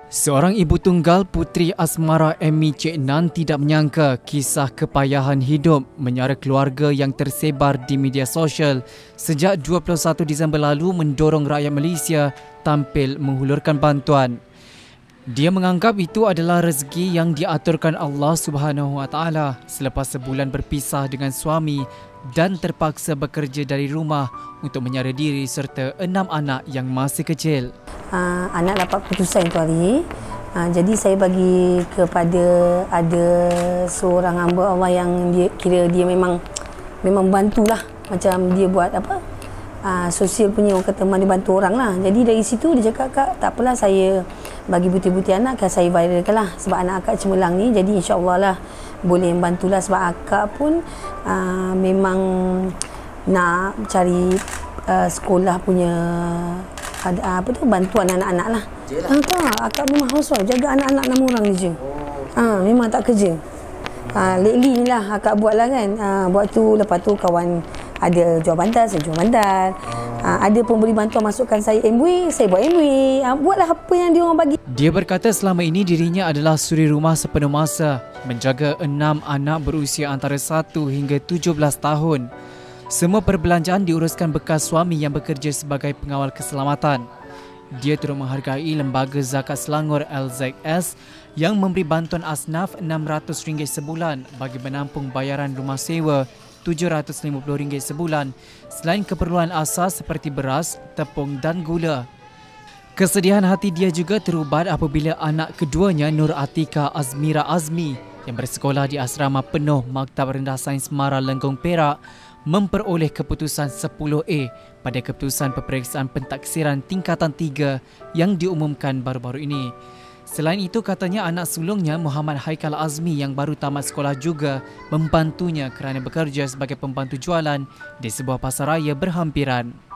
Seorang ibu tunggal Puteri Asmara Amy Cik Nan tidak menyangka kisah kepayahan hidup menyara keluarga yang tersebar di media sosial sejak 21 Disember lalu mendorong rakyat Malaysia tampil menghulurkan bantuan. Dia menganggap itu adalah rezeki yang diaturkan Allah Subhanahu Wa Taala selepas sebulan berpisah dengan suami dan terpaksa bekerja dari rumah untuk menyara diri serta 6 anak yang masih kecil. Anak dapat putusan itu hari. Jadi saya bagi kepada ada seorang hamba Allah yang dia memang bantulah, macam dia buat apa sosial punya, orang kata mana bantu orang lah. Jadi dari situ dia cakap, "Kak, tak apalah, saya bagi butir-butir anak, kan saya viralkan lah sebab anak akak cemerlang ni, jadi insya-Allah lah boleh membantulah." Sebab akak pun memang nak cari sekolah punya ada bantuan anak-anak lah. Akak memang housewife, jaga anak-anak 6 orang ni je. Memang tak kerja. Lately ni lah akak buat lah kan. Buat tu, lepas tu kawan ada jual bandar, saya jual bandar. Ada pun beri bantuan masukkan saya MW, saya buat MW. Buatlah apa yang dia orang bagi. Dia berkata selama ini dirinya adalah suri rumah sepenuh masa, menjaga 6 anak berusia antara 1 hingga 17 tahun. Semua perbelanjaan diuruskan bekas suami yang bekerja sebagai pengawal keselamatan. Dia turut menghargai Lembaga Zakat Selangor LZS yang memberi bantuan asnaf RM600 sebulan bagi menampung bayaran rumah sewa RM750 sebulan selain keperluan asas seperti beras, tepung dan gula. Kesedihan hati dia juga terubat apabila anak keduanya Nur Atika Azmira Azmi yang bersekolah di asrama penuh Maktab Rendah Sains Mara Lenggong Perak memperoleh keputusan 10A pada keputusan peperiksaan pentaksiran tingkatan 3 yang diumumkan baru-baru ini. Selain itu, katanya anak sulungnya Muhammad Haikal Azmi yang baru tamat sekolah juga membantunya kerana bekerja sebagai pembantu jualan di sebuah pasaraya berhampiran.